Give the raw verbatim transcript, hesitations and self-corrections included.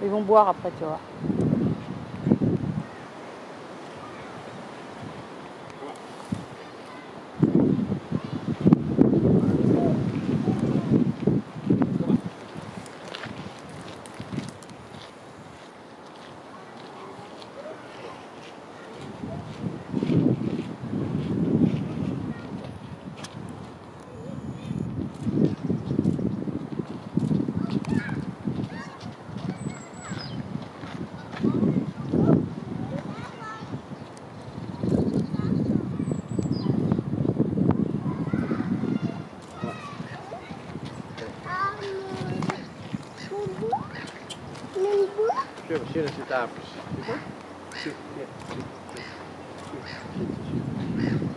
Ils vont boire après, tu vois. Hier, hier zit aapjes. Zie je? Hier, hier, hier, hier, hier.